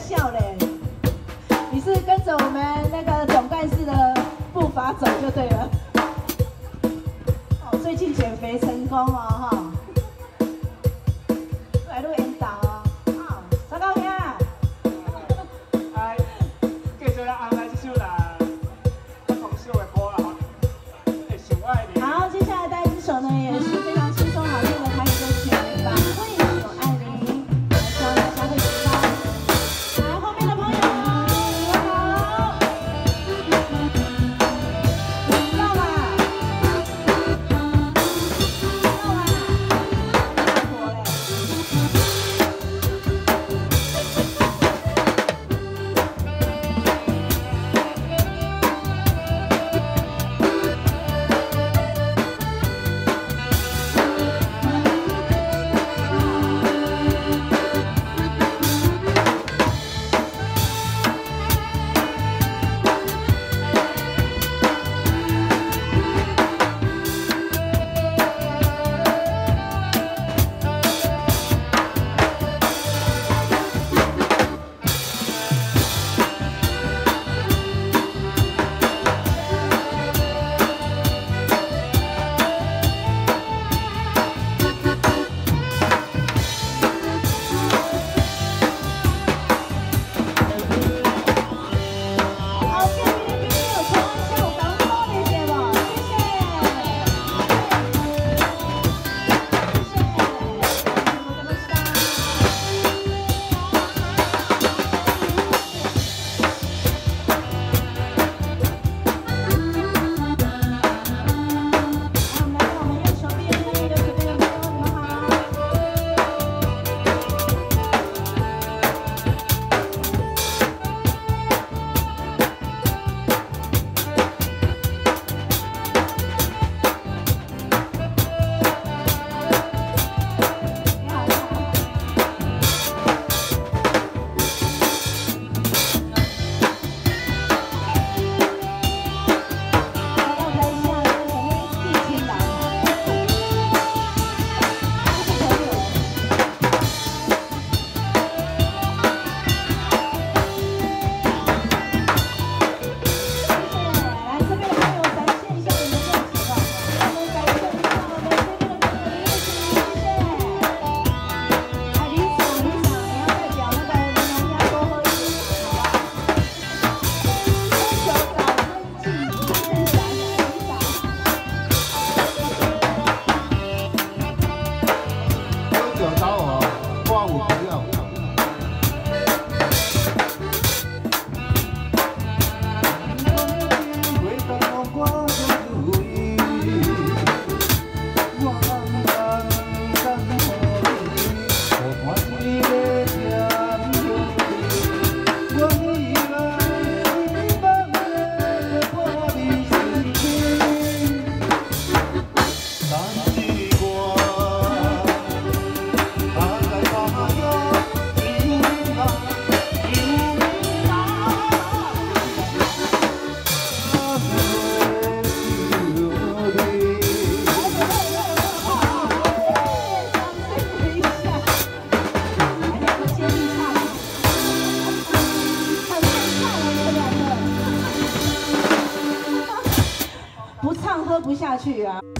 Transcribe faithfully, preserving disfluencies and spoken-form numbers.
笑嘞。你是跟着我们那个总干事的步伐走就对了。哦，最近减肥成功哦，哈。来录引导哦。好，张高兄。 哎，继续来安排这首啦，我同小的歌啦，会想我的你。 好，接下来带这首呢也是非常轻松好听的台语歌曲，把会有爱你，来希望大家会喜欢。来，后面的朋友，你们好。到啦，到啦，大火嘞。不唱喝不下去啊。